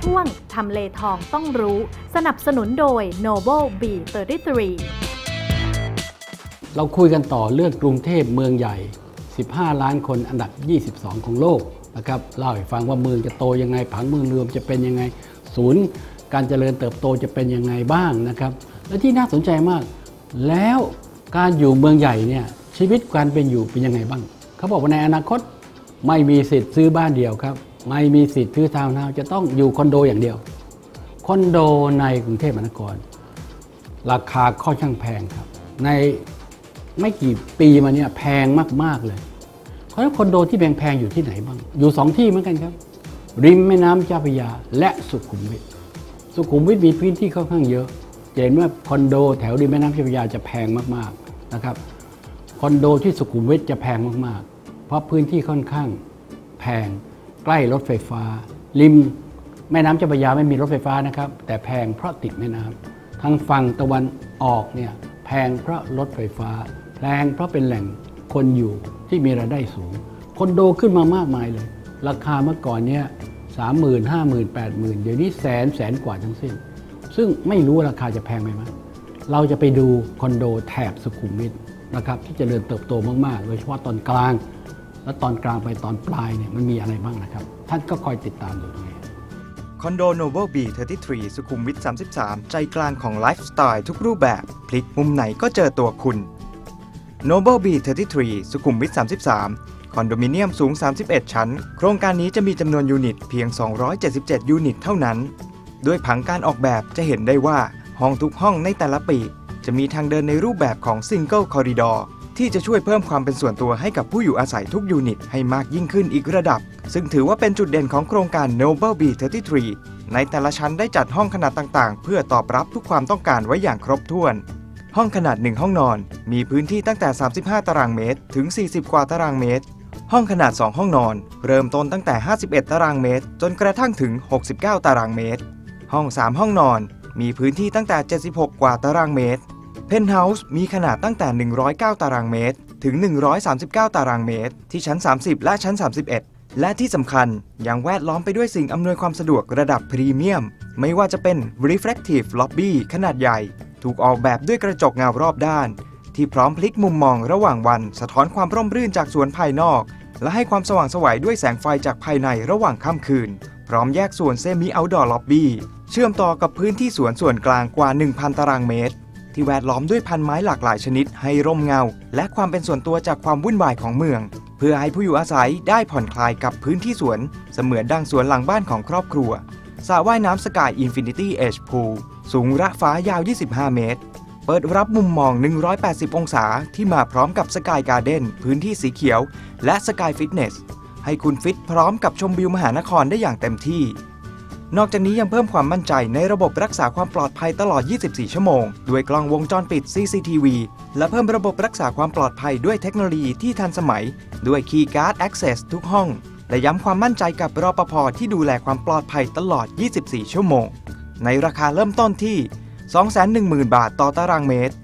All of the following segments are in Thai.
ช่วงทำเลทองต้องรู้สนับสนุนโดย Noble B33 เราคุยกันต่อเรื่องกรุงเทพเมืองใหญ่15 ล้านคนอันดับ22ของโลกนะครับเล่าให้ฟังว่าเมืองจะโตยังไงผังเมืองรวมจะเป็นยังไงศูนย์การเจริญเติบโตจะเป็นยังไงบ้างนะครับและที่น่าสนใจมากแล้วการอยู่เมืองใหญ่เนี่ยชีวิตการเป็นอยู่เป็นยังไงบ้างเขาบอกว่าในอนาคตไม่มีสิทธิ์ซื้อบ้านเดียวครับไม่มีสิทธิ์ซื้อทาวน์เฮาส์จะต้องอยู่คอนโดอย่างเดียวคอนโดในกรุงเทพมหานครราคาค่อนข้างแพงครับในไม่กี่ปีมาเนี่ยแพงมากๆเลยเพราะฉะนั้นคอนโดที่แพงๆอยู่ที่ไหนบ้างอยู่2ที่เหมือนกันครับริมแม่น้ำเจ้าพระยาและสุขุมวิทมีพื้นที่ค่อนข้างเยอะเห็นว่าคอนโดแถวริมแม่น้ำเจ้าพระยาจะแพงมากๆนะครับคอนโดที่สุขุมวิทจะแพงมากๆเพราะพื้นที่ค่อนข้างแพงใกล้รถไฟฟ้าริมแม่น้ำเจ้าพระยาไม่มีรถไฟฟ้านะครับแต่แพงเพราะติดแม่น้ำทางฝั่งตะวันออกเนี่ยแพงเพราะรถไฟฟ้าแพงเพราะเป็นแหล่งคนอยู่ที่มีรายได้สูงคอนโดขึ้นมามากมายเลยราคาเมื่อก่อนเนี่ย30,000 50,000 80,000เดี๋ยวนี้แสนกว่าทั้งสิ้นซึ่งไม่รู้ราคาจะแพงไหมเราจะไปดูคอนโดแถบสุขุมวิทนะครับที่จเจริญเติบโตมากๆโดยเฉพาะตอนกลางและตอนกลางไปตอนปลายเนี่ยมันมีอะไรบ้างนะครับท่านก็คอยติดตามดูตรงนี้คอนโด Noble B33 สุขุมวิท 33 ใจกลางของไลฟ์สไตล์ทุกรูปแบบพลิกมุมไหนก็เจอตัวคุณ Noble B33 สุขุมวิท 33 คอนโดมิเนียมสูง 31 ชั้นโครงการนี้จะมีจำนวนยูนิตเพียง 277 ยูนิตเท่านั้นด้วยผังการออกแบบจะเห็นได้ว่าห้องทุกห้องในแต่ละปีจะมีทางเดินในรูปแบบของ Single Corridor ที่จะช่วยเพิ่มความเป็นส่วนตัวให้กับผู้อยู่อาศัยทุกยูนิตให้มากยิ่งขึ้นอีกระดับซึ่งถือว่าเป็นจุดเด่นของโครงการ Noble B33 ในแต่ละชั้นได้จัดห้องขนาดต่างๆเพื่อตอบรับทุกความต้องการไว้อย่างครบถ้วนห้องขนาด1ห้องนอนมีพื้นที่ตั้งแต่35ตารางเมตรถึง40กว่าตารางเมตรห้องขนาด2ห้องนอนเริ่มต้นตั้งแต่51ตารางเมตรจนกระทั่งถึง69ตารางเมตรห้อง3ห้องนอนมีพื้นที่ตั้งแต่76กว่าตารางเมตรเพนท์เฮาส์มีขนาดตั้งแต่109ตารางเมตรถึง139ตารางเมตรที่ชั้น30และชั้น31และที่สำคัญยังแวดล้อมไปด้วยสิ่งอำนวยความสะดวกระดับพรีเมียมไม่ว่าจะเป็น Reflective Lobby ขนาดใหญ่ถูกออกแบบด้วยกระจกเงารอบด้านที่พร้อมพลิกมุมมองระหว่างวันสะท้อนความร่มรื่นจากสวนภายนอกและให้ความสว่างไสวด้วยแสงไฟจากภายในระหว่างค่ำคืนพร้อมแยกส่วนเซมิเอาท์ดอร์ล็อบบี้เชื่อมต่อกับพื้นที่สวนส่วนกลางกว่า 1,000 ตารางเมตรที่แวดล้อมด้วยพันไม้หลากหลายชนิดให้ร่มเงาและความเป็นส่วนตัวจากความวุ่นวายของเมืองเพื่อให้ผู้อยู่อาศัยได้ผ่อนคลายกับพื้นที่สวนเสมือนดังสวนหลังบ้านของครอบครัวสระว่ายน้ำสกายอินฟินิตี้เอจพูลสูงระฟ้ายาว25 เมตรเปิดรับมุมมอง180องศาที่มาพร้อมกับสกายการ์เด้นพื้นที่สีเขียวและสกายฟิตเนสให้คุณฟิตพร้อมกับชมวิวมหานครได้อย่างเต็มที่นอกจากนี้ยังเพิ่มความมั่นใจในระบบรักษาความปลอดภัยตลอด24ชั่วโมงด้วยกล้องวงจรปิด CCTV และเพิ่มระบบรักษาความปลอดภัยด้วยเทคโนโลยีที่ทันสมัยด้วย Keycard Access ทุกห้องและย้ำความมั่นใจกับรปภ.ที่ดูแลความปลอดภัยตลอด24ชั่วโมงในราคาเริ่มต้นที่ 210,000 บาทต่อตารางเมตร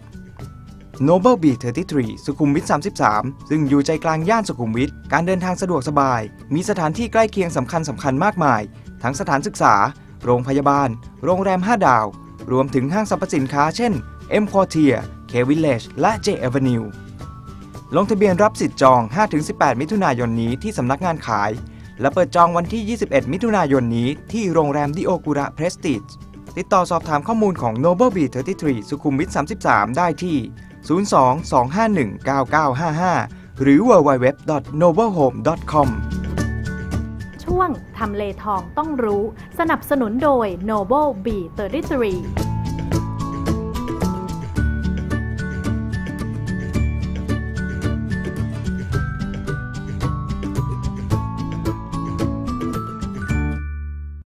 Noble B33 สุขุมวิท 33 ซึ่งอยู่ใจกลางย่านสุขุมวิทการเดินทางสะดวกสบายมีสถานที่ใกล้เคียงสำคัญมากมายทั้งสถานศึกษาโรงพยาบาลโรงแรม5ดาวรวมถึงห้างสรรพสินค้าเช่น M Quartier K Village และ J Avenue ลงทะเบียนรับสิทธิ์จอง 5-18 มิถุนายนนี้ที่สำนักงานขายและเปิดจองวันที่ 21 มิถุนายนนี้ที่โรงแรมดิโอกุระเพรสติจติดต่อสอบถามข้อมูลของ Noble B33 สุขุมวิท 33 ได้ที่ 02-251-9955 หรือ www.noblehome.com ช่วงทำเลทองต้องรู้สนับสนุนโดย Noble B33